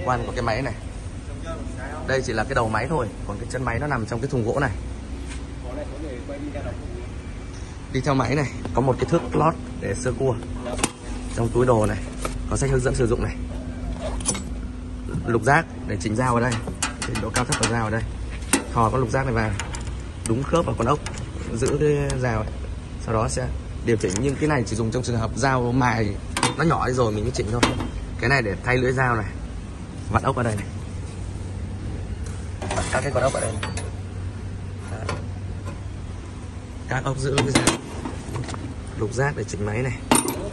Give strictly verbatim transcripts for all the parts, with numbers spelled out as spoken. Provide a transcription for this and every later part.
quan của cái máy này. Đây chỉ là cái đầu máy thôi, còn cái chân máy nó nằm trong cái thùng gỗ này. Đi theo máy này có một cái thước lót để sơ cua. Trong túi đồ này có sách hướng dẫn sử dụng này, lục giác để chỉnh dao ở đây, chỉnh độ cao thấp của dao ở đây, thò con lục giác này vào đúng khớp vào con ốc, giữ cái dao ấy. Sau đó sẽ điều chỉnh, nhưng cái này chỉ dùng trong trường hợp dao mài nó nhỏ đi rồi mình mới chỉnh thôi. Cái này để thay lưỡi dao này, vặn ốc ở đây này, vặn các cái con ốc ở đây này. Các ốc giữ cái dao, lục giác để chỉnh máy này.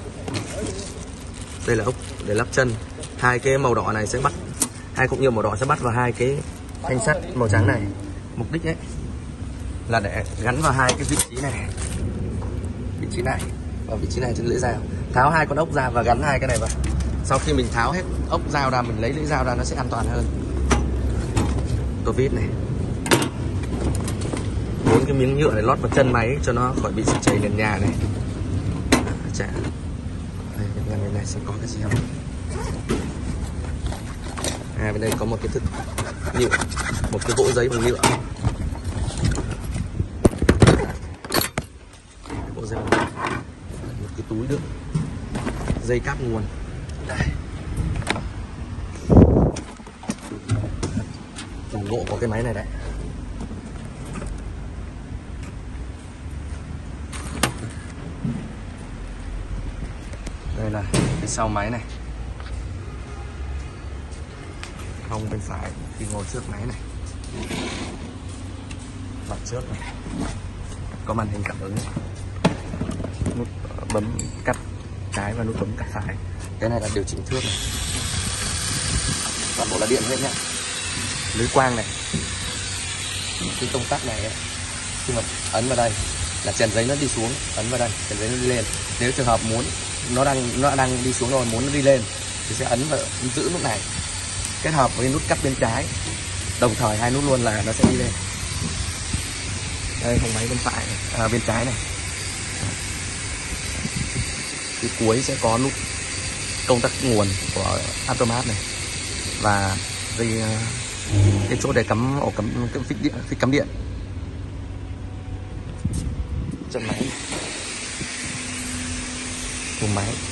Đây là ốc để lắp chân. Hai cái màu đỏ này sẽ bắt, hai cục nhựa màu đỏ sẽ bắt vào hai cái thanh sắt màu trắng này. Mục đích ấy là để gắn vào hai cái vị trí này, vị trí này và vị trí này trên lưỡi dao. Tháo hai con ốc ra và gắn hai cái này vào. Sau khi mình tháo hết ốc dao ra, mình lấy lưỡi dao ra, nó sẽ an toàn hơn. Tô vít này, bốn cái miếng nhựa để lót vào chân máy cho nó khỏi bị chảy nền nhà này. Chả đây, bên này sẽ có cái gì không? À, bên đây có một cái thức nhựa, một cái vỗ giấy bằng nhựa, vỗ giấy bằng nhựa. Một cái túi đựng dây cáp nguồn. Đây, thùng gỗ của cái máy này đấy. Đây là cái sau máy này, hông bên phải khi ngồi trước máy này, mặt trước này có màn hình cảm ứng, nút bấm cắt trái và nút bấm cắt phải. Cái này là điều chỉnh thước này, toàn bộ là điện hết nhá. Lưới quang này, cái công tắc này ấy, khi mà ấn vào đây là chèn giấy nó đi xuống, ấn vào đây chèn giấy nó đi lên. Nếu trường hợp muốn nó đang nó đang đi xuống rồi, muốn nó đi lên thì sẽ ấn vào giữ nút này, kết hợp với nút cắt bên trái, đồng thời hai nút luôn là nó sẽ đi lên. Đây, không máy bên phải này, à, bên trái này, cái cuối sẽ có nút công tắc nguồn của automat này và dây cái chỗ để cắm ổ cắm cái phích điện, phích cắm điện. Chân máy, thùng máy.